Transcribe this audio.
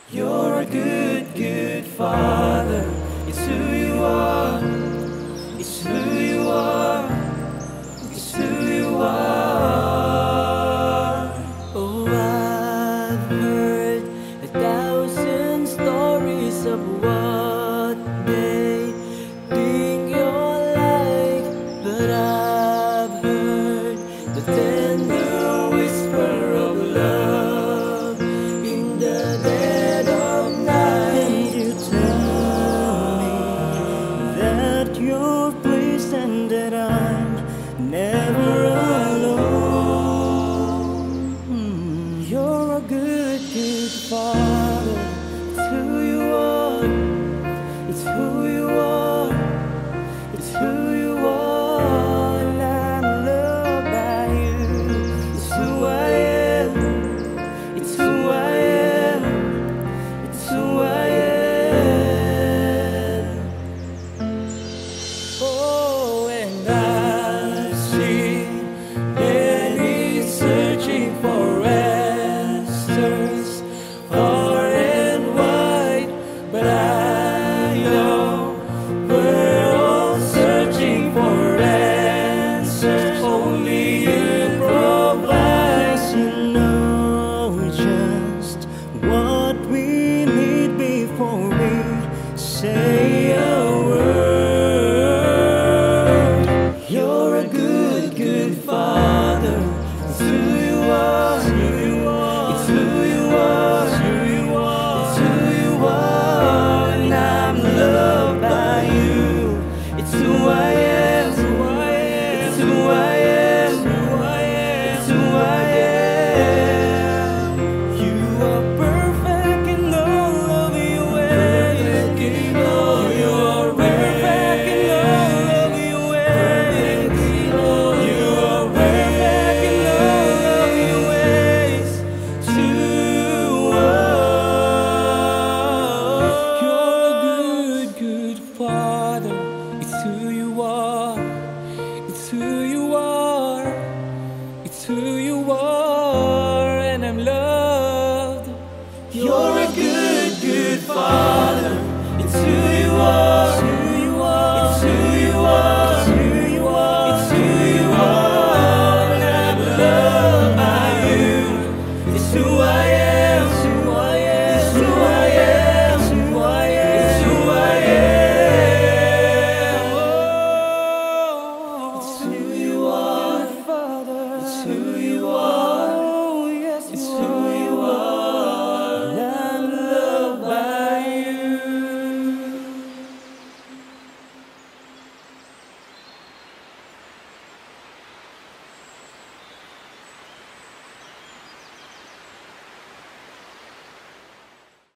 You're a good, good Father. It's who you are. It's who you are. It's who you are. Oh, I've heard 1,000 stories of what they think you're like, but I've heard the tender whisper of love in the dead of night. You tell me that you're pleased and that I'm never alone. You're a good, good Father. It's who you are. It's who you are. It's who you are. And I'm loved by you. It's who I am. It's who I am. It's who I am. Oh, and I see many searching for answers, far and wide, but I know we're all searching for answers. Only you provide. You know just what we need before we say a word. You're a good, good Father. It's who you are. It's who you are. It's who you are. It's who you are. It's who you are. And I'm loved by you. It's who I am. It's who I am. It's who I am. It's who I am. You are perfect in all of your ways. You are perfect in all of your ways. You are perfect in all of your ways to us. You're a good, good Father. It's who you are. It's who you are. It's who you are, and I'm loved. You're a good, good Father. It's who you are. It's who you are. It's who you are. It's who you are. It's who you are, and I'm loved by you. It's who I am. It's who I am. It's who I am. It's who I am. It's who I am. Oh, it's who you are, Father. It's who you are.